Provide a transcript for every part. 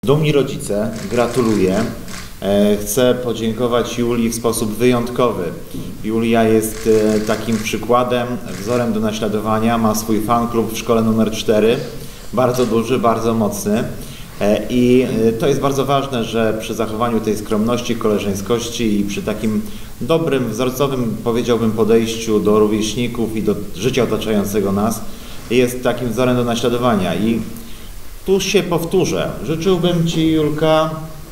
Dumni rodzice, gratuluję. Chcę podziękować Julii w sposób wyjątkowy. Julia jest takim przykładem, wzorem do naśladowania. Ma swój fanklub w szkole numer 4, bardzo duży, bardzo mocny. I to jest bardzo ważne, że przy zachowaniu tej skromności, koleżeńskości i przy takim dobrym, wzorcowym, powiedziałbym, podejściu do rówieśników i do życia otaczającego nas, jest takim wzorem do naśladowania. I tu się powtórzę. Życzyłbym Ci, Julka,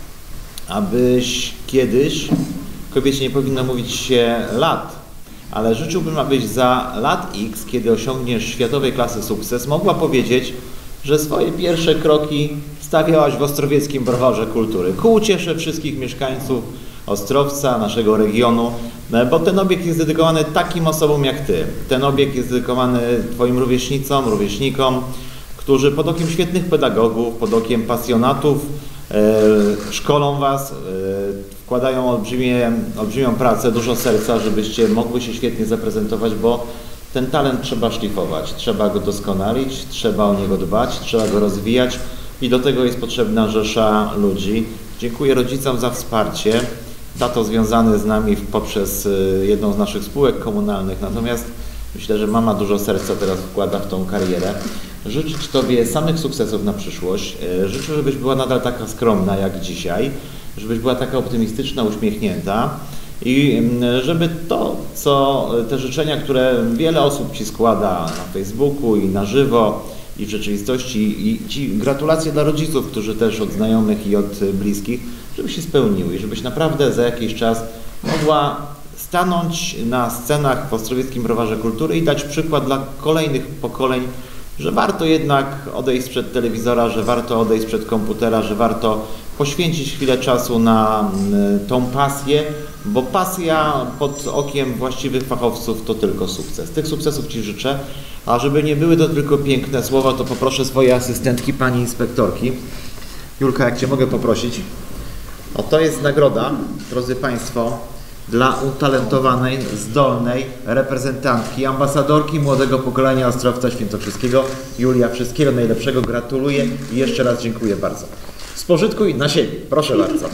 abyś kiedyś, kobiecie nie powinno mówić się lat, ale życzyłbym, abyś za lat X, kiedy osiągniesz światowej klasy sukces, mogła powiedzieć, że swoje pierwsze kroki stawiałaś w Ostrowieckim Browarze Kultury. Ku uciesze wszystkich mieszkańców Ostrowca, naszego regionu, bo ten obiekt jest dedykowany takim osobom jak Ty. Ten obiekt jest dedykowany Twoim rówieśnicom, rówieśnikom, którzy pod okiem świetnych pedagogów, pod okiem pasjonatów szkolą Was, wkładają olbrzymią pracę, dużo serca, żebyście mogły się świetnie zaprezentować, bo ten talent trzeba szlifować, trzeba go doskonalić, trzeba o niego dbać, trzeba go rozwijać i do tego jest potrzebna rzesza ludzi. Dziękuję rodzicom za wsparcie. Tato związany z nami poprzez jedną z naszych spółek komunalnych, natomiast myślę, że mama dużo serca teraz wkłada w tą karierę. Życzyć Tobie samych sukcesów na przyszłość. Życzę, żebyś była nadal taka skromna jak dzisiaj, żebyś była taka optymistyczna, uśmiechnięta i żeby te życzenia, które wiele osób Ci składa na Facebooku i na żywo i w rzeczywistości i Ci gratulacje dla rodziców, którzy też od znajomych i od bliskich, żeby się spełniły i żebyś naprawdę za jakiś czas mogła stanąć na scenach w Ostrowieckim Browarze Kultury i dać przykład dla kolejnych pokoleń, że warto jednak odejść sprzed telewizora, że warto odejść sprzed komputera, że warto poświęcić chwilę czasu na tą pasję, bo pasja pod okiem właściwych fachowców to tylko sukces. Tych sukcesów Ci życzę, a żeby nie były to tylko piękne słowa, to poproszę swoje asystentki, pani inspektorki. Julka, jak Cię mogę poprosić? O, to jest nagroda, drodzy Państwo, dla utalentowanej, zdolnej reprezentantki, ambasadorki młodego pokolenia Ostrowca Świętokrzyskiego. Julia, wszystkiego najlepszego, gratuluję i jeszcze raz dziękuję bardzo. Spożytkuj na siebie, proszę bardzo.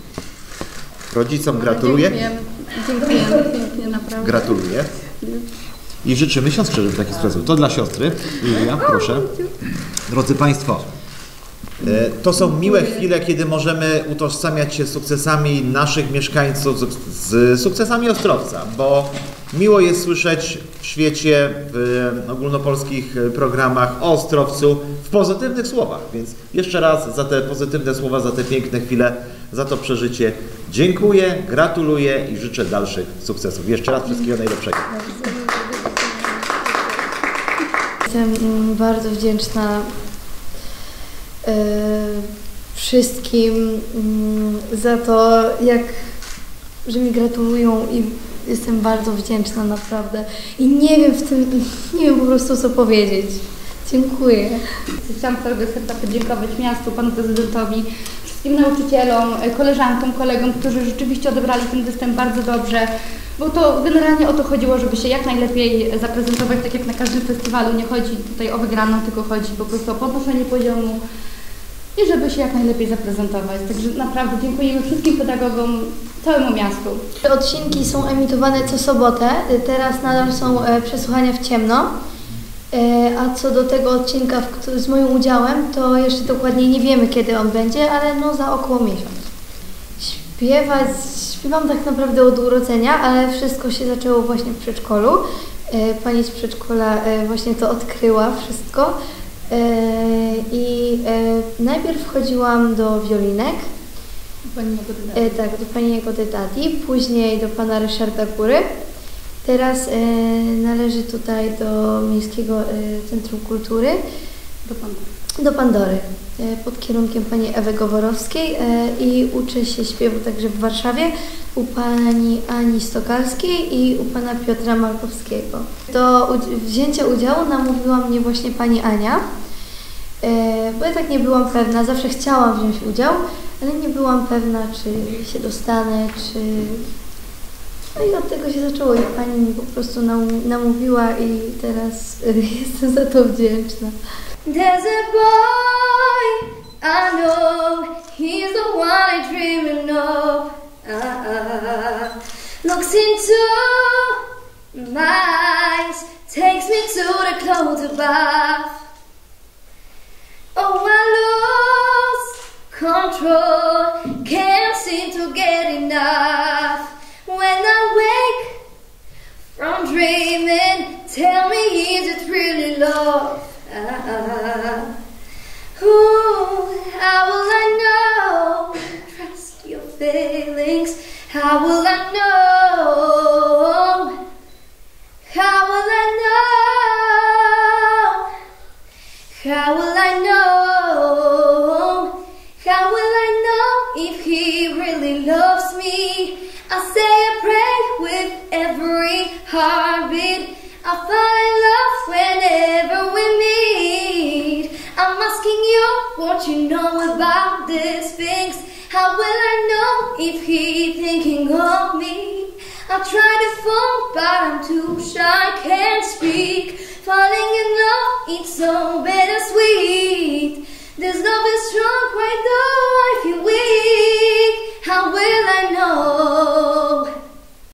Rodzicom gratuluję. Dziękuję pięknie, naprawdę. Gratuluję. I życzymy siostrze, żeby taki sukces. To dla siostry. Julia, proszę. Drodzy Państwo, to są miłe chwile, kiedy możemy utożsamiać się z sukcesami naszych mieszkańców, z sukcesami Ostrowca, bo miło jest słyszeć w świecie, w ogólnopolskich programach o Ostrowcu w pozytywnych słowach. Więc jeszcze raz za te pozytywne słowa, za te piękne chwile, za to przeżycie dziękuję, gratuluję i życzę dalszych sukcesów. Jeszcze raz wszystkiego najlepszego. Jestem bardzo wdzięczna wszystkim za to, że mi gratulują i jestem bardzo wdzięczna naprawdę i nie wiem po prostu co powiedzieć. Dziękuję. Chciałam z całego serca podziękować miastu, panu prezydentowi, wszystkim nauczycielom, koleżankom, kolegom, którzy rzeczywiście odebrali ten występ bardzo dobrze, bo to generalnie o to chodziło, żeby się jak najlepiej zaprezentować, tak jak na każdym festiwalu. Nie chodzi tutaj o wygraną, tylko chodzi po prostu o podnoszenie poziomu i żeby się jak najlepiej zaprezentować. Także naprawdę dziękujemy wszystkim pedagogom, całemu miastu. Odcinki są emitowane co sobotę, teraz nadal są przesłuchania w ciemno, a co do tego odcinka z moim udziałem, to jeszcze dokładnie nie wiemy, kiedy on będzie, ale no za około miesiąc. Śpiewam tak naprawdę od urodzenia, ale wszystko się zaczęło właśnie w przedszkolu. Pani z przedszkola właśnie to odkryła wszystko. I najpierw chodziłam do wiolinek, tak, do pani Jagody Dadi, później do pana Ryszarda Góry. Teraz należy tutaj do Miejskiego Centrum Kultury, do Pandory, pod kierunkiem pani Ewy Goworowskiej i uczę się śpiewu także w Warszawie u pani Ani Stokalskiej i u pana Piotra Malkowskiego. Do wzięcia udziału namówiła mnie właśnie pani Ania, bo ja tak nie byłam pewna, zawsze chciałam wziąć udział, ale nie byłam pewna, czy się dostanę, czy... No i od tego się zaczęło i pani mi po prostu namówiła i teraz jestem za to wdzięczna. There's a boy I know. looks into my eyes, takes me to the clothes bath. Oh, I lose control, can't seem to get enough. When I wake from dreaming, tell me, is it really love? Ooh, how will I know? Trust your feelings. How will I know? How will I know? How will I know? How will I know if he really loves me? I say I pray with every heartbeat. I fall in love whenever we meet. I'm asking you what you know about these things. How will I know if he's thinking of me? I try to phone, but I'm too shy, can't speak. Falling in love, it's so bittersweet. This love is strong, quite